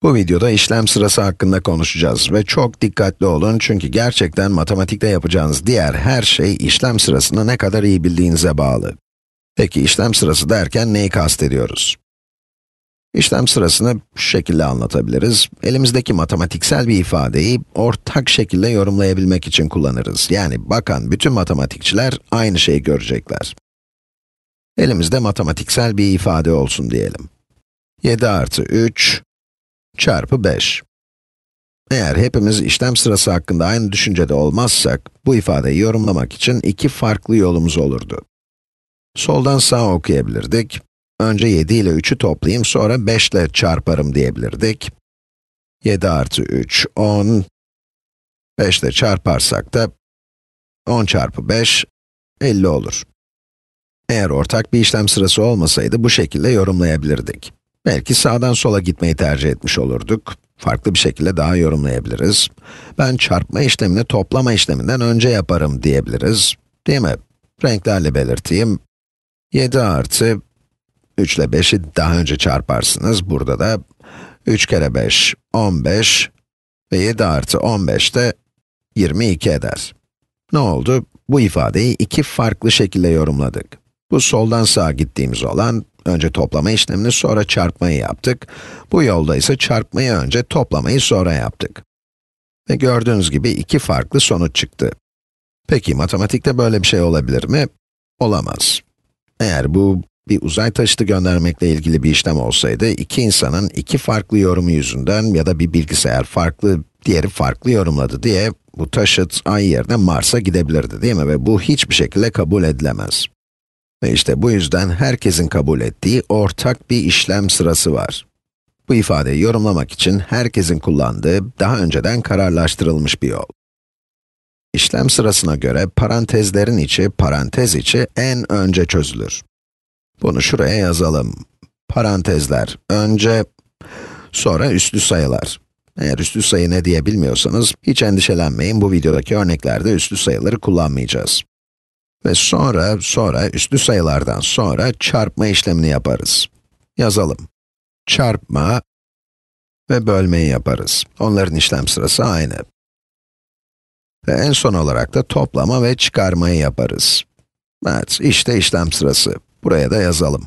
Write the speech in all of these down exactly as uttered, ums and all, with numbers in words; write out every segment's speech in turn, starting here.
Bu videoda işlem sırası hakkında konuşacağız ve çok dikkatli olun çünkü gerçekten matematikte yapacağınız diğer her şey işlem sırasını ne kadar iyi bildiğinize bağlı. Peki işlem sırası derken neyi kastediyoruz? İşlem sırasını şu şekilde anlatabiliriz. Elimizdeki matematiksel bir ifadeyi ortak şekilde yorumlayabilmek için kullanırız. Yani bakan bütün matematikçiler aynı şeyi görecekler. Elimizde matematiksel bir ifade olsun diyelim. yedi artı üç çarpı beş. Eğer hepimiz işlem sırası hakkında aynı düşüncede olmazsak, bu ifadeyi yorumlamak için iki farklı yolumuz olurdu. Soldan sağa okuyabilirdik. Önce yedi ile üçü toplayayım, sonra beş ile çarparım diyebilirdik. yedi artı üç, on. beş ile çarparsak da on çarpı beş, elli olur. Eğer ortak bir işlem sırası olmasaydı bu şekilde yorumlayabilirdik. Belki sağdan sola gitmeyi tercih etmiş olurduk. Farklı bir şekilde daha yorumlayabiliriz. Ben çarpma işlemini toplama işleminden önce yaparım diyebiliriz. Değil mi? Renklerle belirteyim. yedi artı üç ile beşi daha önce çarparsınız. Burada da üç kere beş, on beş ve yedi artı on beş de yirmi iki eder. Ne oldu? Bu ifadeyi iki farklı şekilde yorumladık. Bu soldan sağa gittiğimiz olan, önce toplama işlemini sonra çarpmayı yaptık. Bu yolda ise çarpmayı önce, toplamayı sonra yaptık. Ve gördüğünüz gibi iki farklı sonuç çıktı. Peki matematikte böyle bir şey olabilir mi? Olamaz. Eğer bu bir uzay taşıtı göndermekle ilgili bir işlem olsaydı, iki insanın iki farklı yorumu yüzünden ya da bir bilgisayar farklı, diğeri farklı yorumladı diye bu taşıt ay yerine Mars'a gidebilirdi, değil mi? Ve bu hiçbir şekilde kabul edilemez. Ve işte bu yüzden herkesin kabul ettiği ortak bir işlem sırası var. Bu ifadeyi yorumlamak için herkesin kullandığı, daha önceden kararlaştırılmış bir yol. İşlem sırasına göre parantezlerin içi, parantez içi en önce çözülür. Bunu şuraya yazalım. Parantezler önce, sonra üslü sayılar. Eğer üslü sayı ne diye bilmiyorsanız, hiç endişelenmeyin, bu videodaki örneklerde üslü sayıları kullanmayacağız. Ve sonra, sonra üslü sayılardan sonra çarpma işlemini yaparız. Yazalım. Çarpma ve bölmeyi yaparız. Onların işlem sırası aynı. Ve en son olarak da toplama ve çıkarmayı yaparız. Evet, işte işlem sırası. Buraya da yazalım.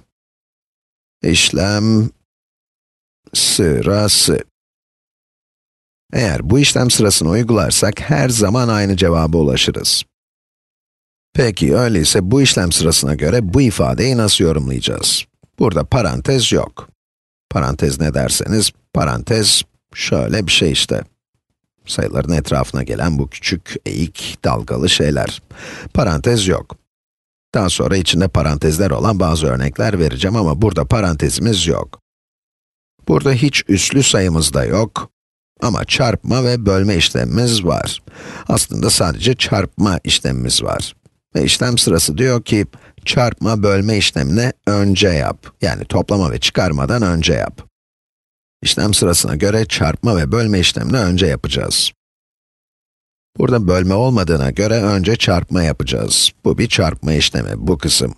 İşlem sırası. Eğer bu işlem sırasını uygularsak her zaman aynı cevaba ulaşırız. Peki, öyleyse bu işlem sırasına göre bu ifadeyi nasıl yorumlayacağız? Burada parantez yok. Parantez ne derseniz, parantez şöyle bir şey işte. Sayıların etrafına gelen bu küçük, eğik, dalgalı şeyler. Parantez yok. Daha sonra içinde parantezler olan bazı örnekler vereceğim ama burada parantezimiz yok. Burada hiç üslü sayımız da yok. Ama çarpma ve bölme işlemimiz var. Aslında sadece çarpma işlemimiz var. Ve işlem sırası diyor ki, çarpma bölme işlemini önce yap. Yani toplama ve çıkarmadan önce yap. İşlem sırasına göre çarpma ve bölme işlemini önce yapacağız. Burada bölme olmadığına göre önce çarpma yapacağız. Bu bir çarpma işlemi, bu kısım.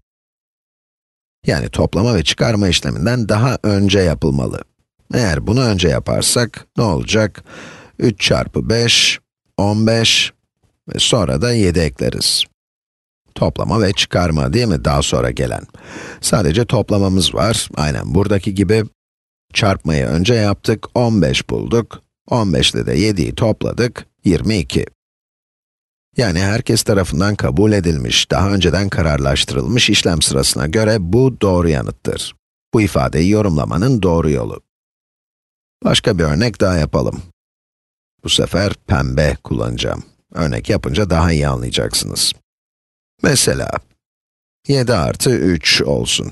Yani toplama ve çıkarma işleminden daha önce yapılmalı. Eğer bunu önce yaparsak ne olacak? üç çarpı beş, on beş ve sonra da yedi ekleriz. Toplama ve çıkarma değil mi daha sonra gelen? Sadece toplamamız var, aynen buradaki gibi. Çarpmayı önce yaptık, on beş bulduk. on beş ile de yediyi topladık, yirmi iki. Yani herkes tarafından kabul edilmiş, daha önceden kararlaştırılmış işlem sırasına göre bu doğru yanıttır. Bu ifadeyi yorumlamanın doğru yolu. Başka bir örnek daha yapalım. Bu sefer pembe kullanacağım. Örnek yapınca daha iyi anlayacaksınız. Mesela, yedi artı üç olsun.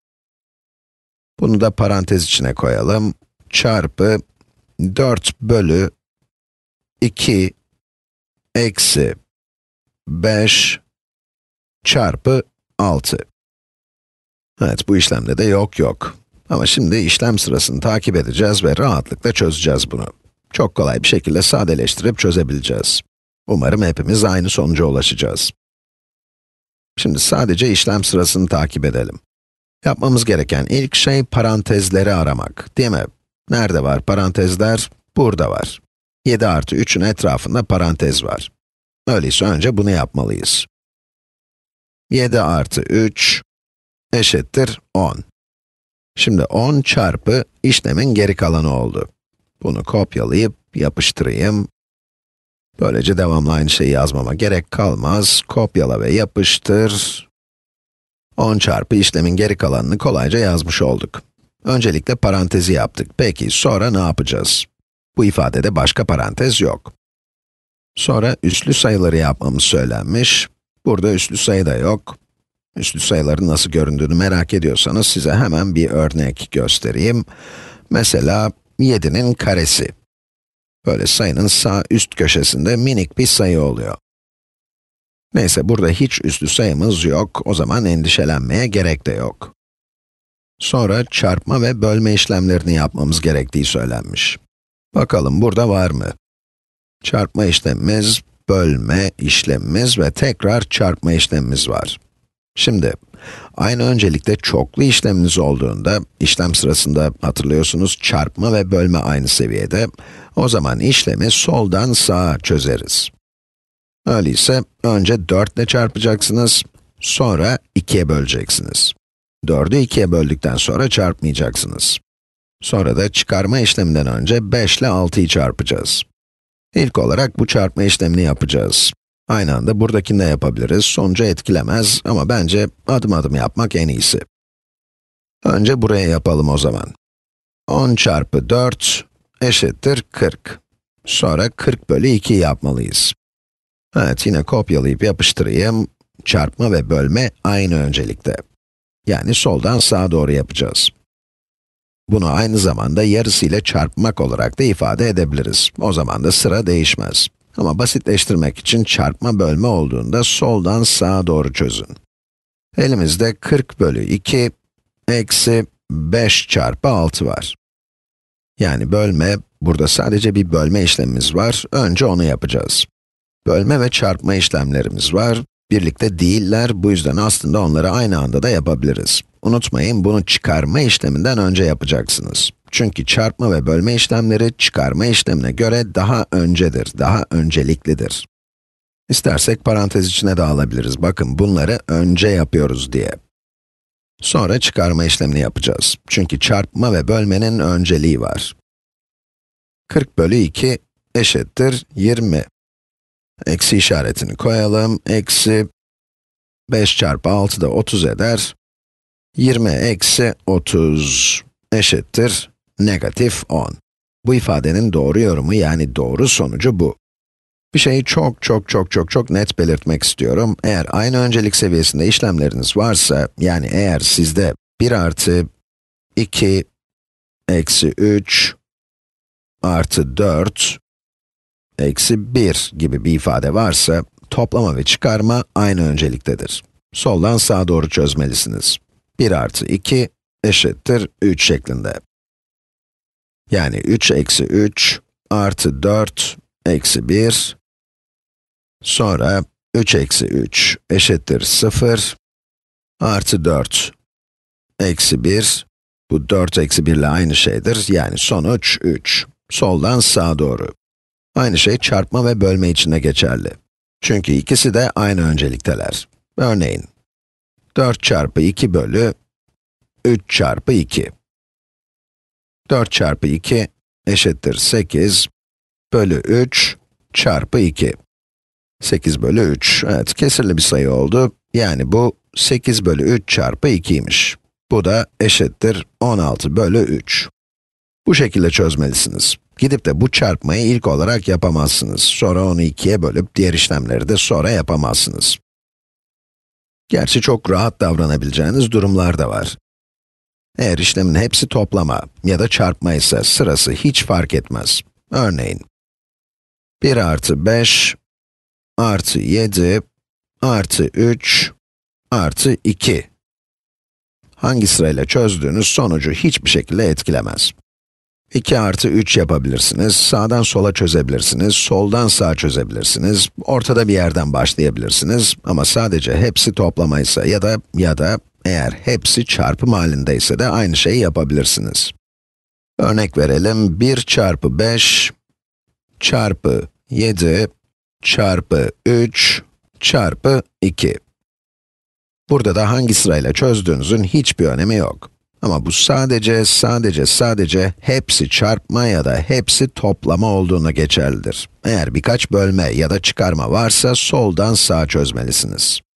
Bunu da parantez içine koyalım. Çarpı dört bölü iki eksi beş çarpı altı. Evet, bu işlemde de yok yok. Ama şimdi işlem sırasını takip edeceğiz ve rahatlıkla çözeceğiz bunu. Çok kolay bir şekilde sadeleştirip çözebileceğiz. Umarım hepimiz aynı sonuca ulaşacağız. Şimdi sadece işlem sırasını takip edelim. Yapmamız gereken ilk şey parantezleri aramak, değil mi? Nerede var parantezler? Burada var. yedi artı üçün etrafında parantez var. Öyleyse önce bunu yapmalıyız. yedi artı üç eşittir on. Şimdi on çarpı işlemin geri kalanı oldu. Bunu kopyalayıp yapıştırayım. Böylece devamlı aynı şeyi yazmama gerek kalmaz. Kopyala ve yapıştır. on çarpı işlemin geri kalanını kolayca yazmış olduk. Öncelikle parantezi yaptık. Peki sonra ne yapacağız? Bu ifadede başka parantez yok. Sonra üslü sayıları yapmamız söylenmiş. Burada üslü sayı da yok. Üslü sayıların nasıl göründüğünü merak ediyorsanız size hemen bir örnek göstereyim. Mesela yedinin karesi. Böyle sayının sağ üst köşesinde minik bir sayı oluyor. Neyse, burada hiç üslü sayımız yok. O zaman endişelenmeye gerek de yok. Sonra çarpma ve bölme işlemlerini yapmamız gerektiği söylenmiş. Bakalım burada var mı? Çarpma işlemimiz, bölme işlemimiz ve tekrar çarpma işlemimiz var. Şimdi, aynı öncelikle çoklu işleminiz olduğunda, işlem sırasında hatırlıyorsunuz çarpma ve bölme aynı seviyede, o zaman işlemi soldan sağa çözeriz. Öyleyse önce dört ile çarpacaksınız, sonra ikiye böleceksiniz. dördü ikiye böldükten sonra çarpmayacaksınız. Sonra da çıkarma işleminden önce beş ile altıyı çarpacağız. İlk olarak bu çarpma işlemini yapacağız. Aynı anda buradakini de yapabiliriz, sonucu etkilemez ama bence adım adım yapmak en iyisi. Önce buraya yapalım o zaman. on çarpı dört eşittir kırk. Sonra kırk bölü iki yapmalıyız. Evet, yine kopyalayıp yapıştırayım. Çarpma ve bölme aynı öncelikte. Yani soldan sağa doğru yapacağız. Bunu aynı zamanda yarısıyla çarpmak olarak da ifade edebiliriz. O zaman da sıra değişmez. Ama basitleştirmek için çarpma bölme olduğunda soldan sağa doğru çözün. Elimizde kırk bölü iki eksi beş çarpı altı var. Yani bölme, burada sadece bir bölme işlemimiz var. Önce onu yapacağız. Bölme ve çarpma işlemlerimiz var. Birlikte değiller, bu yüzden aslında onları aynı anda da yapabiliriz. Unutmayın, bunu çıkarma işleminden önce yapacaksınız. Çünkü çarpma ve bölme işlemleri çıkarma işlemine göre daha öncedir, daha önceliklidir. İstersek parantez içine de alabiliriz. Bakın, bunları önce yapıyoruz diye. Sonra çıkarma işlemini yapacağız. Çünkü çarpma ve bölmenin önceliği var. kırk bölü iki eşittir yirmi. Eksi işaretini koyalım. Eksi beş çarpı altı da otuz eder. yirmi eksi otuz eşittir negatif on. Bu ifadenin doğru yorumu, yani doğru sonucu bu. Bir şeyi çok çok çok çok çok net belirtmek istiyorum. Eğer aynı öncelik seviyesinde işlemleriniz varsa, yani eğer sizde bir artı iki eksi üç artı dört eksi bir gibi bir ifade varsa, toplama ve çıkarma aynı önceliktedir. Soldan sağa doğru çözmelisiniz. bir artı iki eşittir üç şeklinde. Yani üç eksi üç artı dört eksi bir, sonra üç eksi üç eşittir sıfır, artı dört eksi bir, bu dört eksi bir ile aynı şeydir, yani sonuç üç. Soldan sağa doğru. Aynı şey çarpma ve bölme için de geçerli. Çünkü ikisi de aynı öncelikteler. Örneğin, dört çarpı iki bölü üç çarpı iki. dört çarpı iki eşittir sekiz bölü üç çarpı iki. sekiz bölü üç, evet, kesirli bir sayı oldu. Yani bu sekiz bölü üç çarpı iki'ymiş. Bu da eşittir on altı bölü üç. Bu şekilde çözmelisiniz. Gidip de bu çarpmayı ilk olarak yapamazsınız. Sonra onu ikiye bölüp diğer işlemleri de sonra yapamazsınız. Gerçi çok rahat davranabileceğiniz durumlar da var. Eğer işlemin hepsi toplama ya da çarpma ise sırası hiç fark etmez. Örneğin, bir artı beş artı yedi artı üç artı iki. Hangi sırayla çözdüğünüz sonucu hiçbir şekilde etkilemez. iki artı üç yapabilirsiniz, sağdan sola çözebilirsiniz, soldan sağa çözebilirsiniz, ortada bir yerden başlayabilirsiniz ama sadece hepsi toplamaysa ya da ya da eğer hepsi çarpım halindeyse de aynı şeyi yapabilirsiniz. Örnek verelim, bir çarpı beş çarpı yedi çarpı üç çarpı iki. Burada da hangi sırayla çözdüğünüzün hiçbir önemi yok. Ama bu sadece, sadece, sadece hepsi çarpma ya da hepsi toplama olduğunu geçerlidir. Eğer birkaç bölme ya da çıkarma varsa soldan sağa çözmelisiniz.